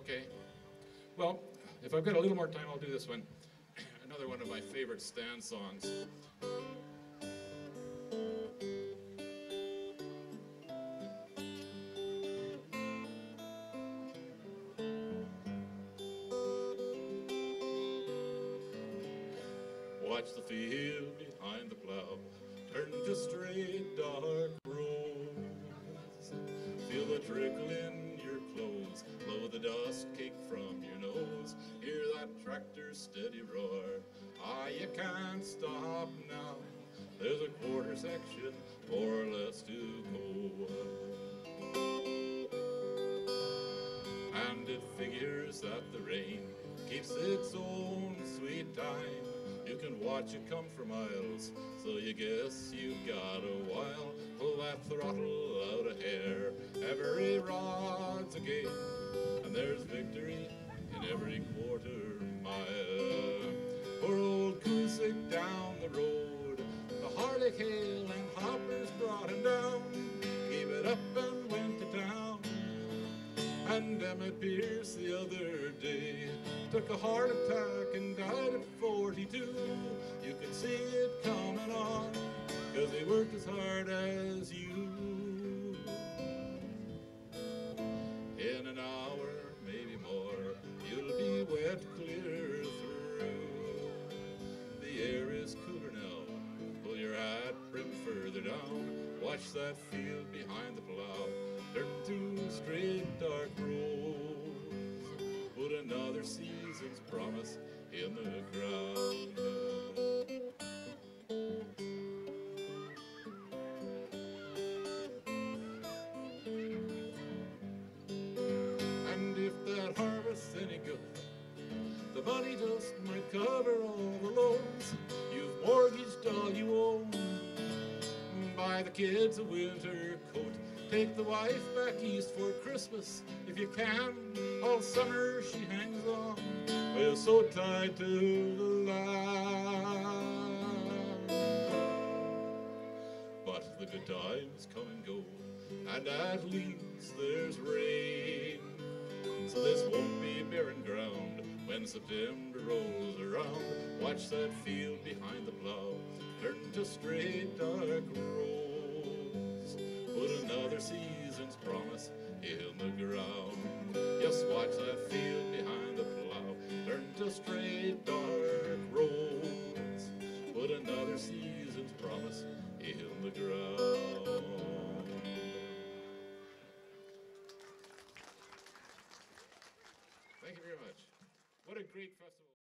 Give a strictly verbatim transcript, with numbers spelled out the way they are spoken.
Okay. Well, if I've got a little more time, I'll do this one. Another one of my favorite stand songs. Watch the field behind the plow turn to straight dark roads. Feel the trickle in your clothes, blow the dust cake from your nose. Hear that tractor's steady roar. Ah, you can't stop now. There's a quarter section or less to go. And it figures that the rain keeps its own sweet time. You can watch it come for miles, so you guess you got a while. Pull that throttle out of hair, every rod's a game, and there's victory in every quarter mile. Poor old Cusick down the road, the Harley Hale and hoppers brought him down. Gave it up and went to town. And Emmett Pierce the other day took a heart attack and died at forty-two. You could see it coming on, 'cause he worked as hard as you. In an hour, maybe more, you'll be wet clear through. The air is cooler now, pull your hat brim further down. Watch that field behind the plow turn to straight dark roads. Put another season's promise in the ground. And if that harvest's any good, the money just might cover all the loans. You've mortgaged all you own. Buy the kids a winter coat. Take the wife back east for Christmas if you can. All summer she hangs on, well, so tied to the line. But the good times come and go, and at least there's rain. So this won't be barren ground when September rolls around. Watch that field behind the plow turn to straight dark roads. Put another season's promise in the ground. Yes, watch that field behind the plow turn to straight dark roads. Put another season's promise in the ground. Thank you very much. What a great festival.